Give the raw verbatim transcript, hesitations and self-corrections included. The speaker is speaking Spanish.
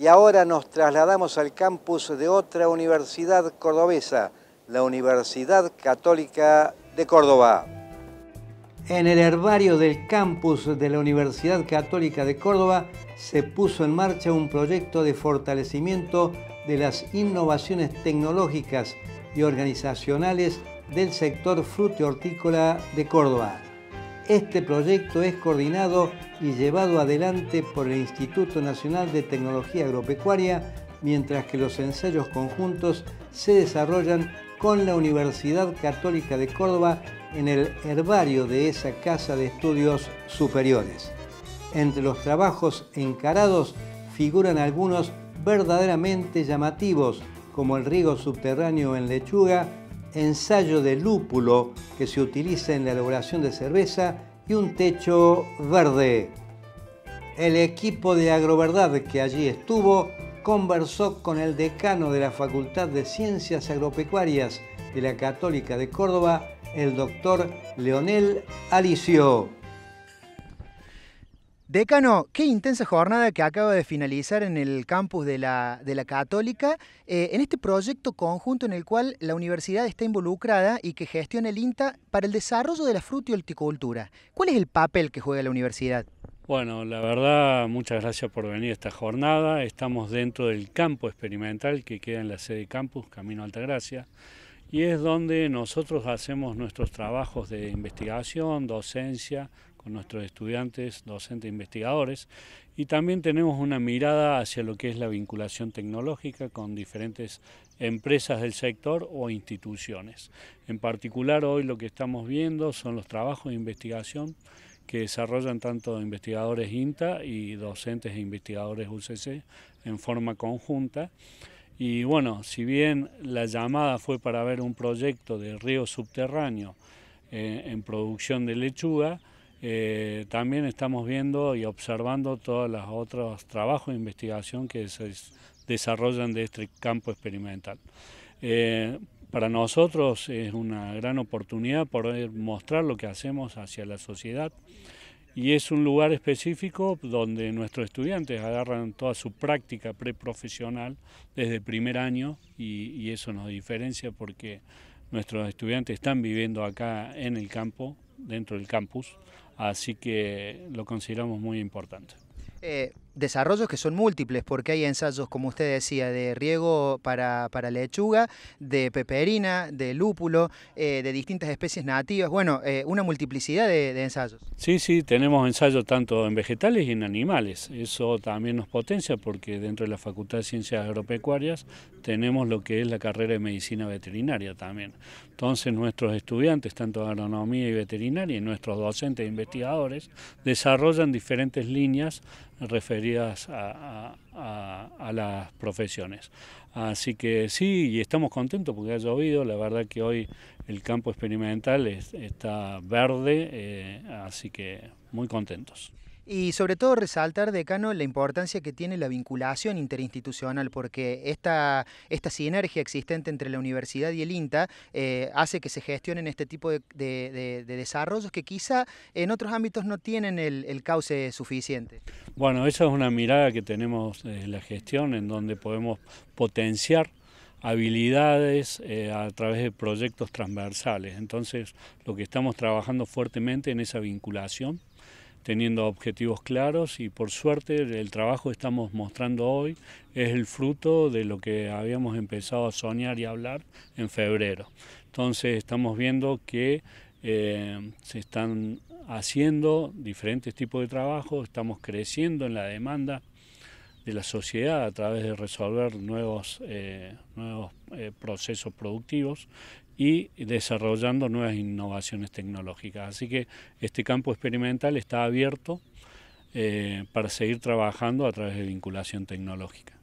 Y ahora nos trasladamos al campus de otra universidad cordobesa, la Universidad Católica de Córdoba. En el herbario del campus de la Universidad Católica de Córdoba se puso en marcha un proyecto de fortalecimiento de las innovaciones tecnológicas y organizacionales del sector frutícola de Córdoba. Este proyecto es coordinado y llevado adelante por el Instituto Nacional de Tecnología Agropecuaria, mientras que los ensayos conjuntos se desarrollan con la Universidad Católica de Córdoba en el herbario de esa Casa de Estudios Superiores. Entre los trabajos encarados figuran algunos verdaderamente llamativos, como el riego subterráneo en lechuga, ensayo de lúpulo que se utiliza en la elaboración de cerveza y un techo verde. El equipo de Agroverdad que allí estuvo conversó con el decano de la Facultad de Ciencias Agropecuarias de la Católica de Córdoba, el doctor Leonel Alicio. Decano, qué intensa jornada que acaba de finalizar en el campus de la, de la Católica, eh, en este proyecto conjunto en el cual la universidad está involucrada y que gestiona el INTA para el desarrollo de la fruta y horticultura. ¿Cuál es el papel que juega la universidad? Bueno, la verdad, muchas gracias por venir a esta jornada. Estamos dentro del campo experimental que queda en la sede campus, Camino Altagracia, y es donde nosotros hacemos nuestros trabajos de investigación, docencia, con nuestros estudiantes, docentes e investigadores, y también tenemos una mirada hacia lo que es la vinculación tecnológica con diferentes empresas del sector o instituciones. En particular, hoy lo que estamos viendo son los trabajos de investigación que desarrollan tanto investigadores INTA y docentes e investigadores U C C en forma conjunta. Y bueno, si bien la llamada fue para ver un proyecto de riego subterráneo eh, en producción de lechuga, Eh, también estamos viendo y observando todos los otros trabajos de investigación que se desarrollan de este campo experimental. Eh, para nosotros es una gran oportunidad poder mostrar lo que hacemos hacia la sociedad, y es un lugar específico donde nuestros estudiantes agarran toda su práctica preprofesional desde el primer año, y, y eso nos diferencia porque nuestros estudiantes están viviendo acá en el campo, dentro del campus, así que lo consideramos muy importante. Eh, desarrollos que son múltiples, porque hay ensayos, como usted decía, de riego para, para lechuga, de peperina, de lúpulo, eh, de distintas especies nativas, bueno, eh, una multiplicidad de, de ensayos. Sí, sí, tenemos ensayos tanto en vegetales y en animales. Eso también nos potencia porque dentro de la Facultad de Ciencias Agropecuarias tenemos lo que es la carrera de Medicina Veterinaria también. Entonces nuestros estudiantes, tanto de agronomía y veterinaria, y nuestros docentes e investigadores, desarrollan diferentes líneas referidas a, a, a las profesiones. Así que sí, y estamos contentos porque ha llovido. La verdad que hoy el campo experimental es, está verde, eh, así que muy contentos. Y sobre todo resaltar, decano, la importancia que tiene la vinculación interinstitucional, porque esta, esta sinergia existente entre la universidad y el INTA eh, hace que se gestionen este tipo de, de, de, de desarrollos que quizá en otros ámbitos no tienen el, el cauce suficiente. Bueno, esa es una mirada que tenemos desde la gestión, en donde podemos potenciar habilidades eh, a través de proyectos transversales. Entonces, lo que estamos trabajando fuertemente en esa vinculación, teniendo objetivos claros, y por suerte el trabajo que estamos mostrando hoy es el fruto de lo que habíamos empezado a soñar y hablar en febrero. Entonces estamos viendo que eh, se están haciendo diferentes tipos de trabajo, estamos creciendo en la demanda de la sociedad a través de resolver nuevos, eh, nuevos eh, procesos productivos y desarrollando nuevas innovaciones tecnológicas. Así que este campo experimental está abierto eh, para seguir trabajando a través de vinculación tecnológica.